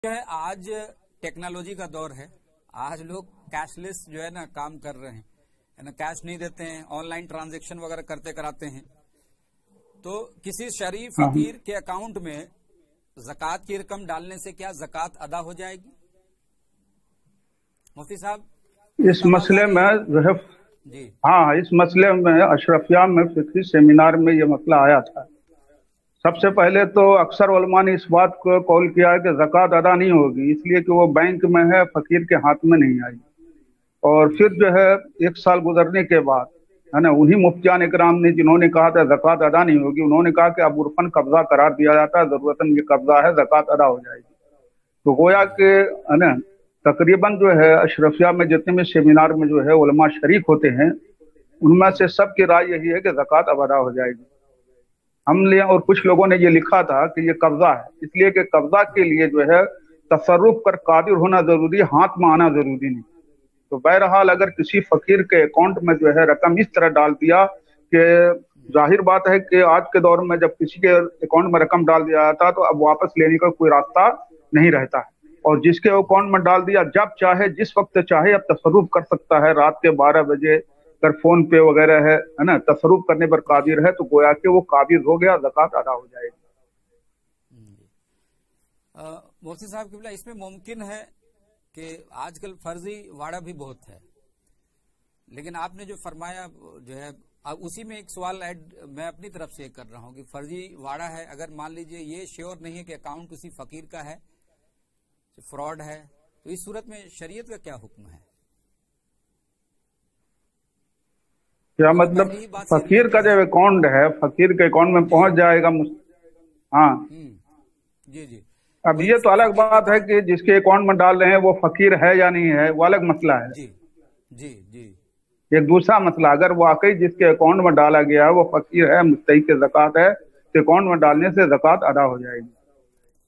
है आज टेक्नोलॉजी का दौर है। आज लोग कैशलेस जो है ना काम कर रहे हैं, है ना, कैश नहीं देते हैं, ऑनलाइन ट्रांजैक्शन वगैरह करते कराते हैं। तो किसी शरीफ फकीर के अकाउंट में ज़कात की रकम डालने से क्या ज़कात अदा हो जाएगी? मुफ्ती साहब, इस मसले में जो है जी इस मसले में अशरफिया में फिक्री सेमिनार में ये मसला आया था। सबसे पहले तो अक्सर उलमा ने इस बात को कौल किया है कि ज़कात अदा नहीं होगी, इसलिए कि वो बैंक में है, फकीर के हाथ में नहीं आई। और फिर जो है 1 साल गुजरने के बाद, है ना, उन्हीं मुफ्तियान इकराम ने जिन्होंने कहा था ज़कात अदा नहीं होगी, उन्होंने कहा कि अब उर्फन कब्जा करार दिया जाता है, ज़रूरतन ये कब्जा है, ज़कात अदा हो जाएगी। तो गोया के, है ना, तकरीबन जो है अशरफिया में जितने भी सेमिनार में जो है उलमा शरीक होते हैं, उनमें से सबकी राय यही है कि ज़कात अब अदा हो जाएगी। हमने और कुछ लोगों ने ये लिखा था कि ये कब्जा है, इसलिए कि कब्जा के लिए जो है तसर्रुफ पर कादिर होना जरूरी, हाथ में आना जरूरी नहीं। तो बहरहाल अगर किसी फकीर के अकाउंट में जो है रकम इस तरह डाल दिया कि जाहिर बात है कि आज के दौर में जब किसी के अकाउंट में रकम डाल दिया जाता है तो अब वापस लेने का कोई रास्ता नहीं रहता है। और जिसके अकाउंट में डाल दिया, जब चाहे जिस वक्त चाहे अब तसर्रुफ कर सकता है। रात के 12 बजे अगर फोन पे वगैरह है ना, तसर्रुफ करने पर कादिर है, तो गोया के वो काबिज हो गया, ज़कात अदा हो जाएगी। मुफ्ती साहब किबला, इसमें मुमकिन है कि आजकल फर्जी वाड़ा भी बहुत है, लेकिन आपने जो फरमाया जो है, अब उसी में एक सवाल ऐड मैं अपनी तरफ से कर रहा हूँ कि फर्जी वाड़ा है, अगर मान लीजिए ये श्योर नहीं है कि अकाउंट किसी फकीर का है, फ्रॉड है, तो इस सूरत में शरीयत का क्या हुक्म है? क्या मतलब? फकीर का जो अकाउंट है, फकीर के अकाउंट में पहुंच जाएगा। जी जी। अब ये तो अलग बात है कि जिसके अकाउंट में डाल रहे हैं वो फकीर है या नहीं है, वो अलग मसला है। जी जी जी। एक दूसरा मसला, अगर वाकई जिसके अकाउंट में डाला गया है वो फकीर है, मुस्तहिक ज़कात है, तो अकाउंट में डालने से ज़कात अदा हो जाएगी।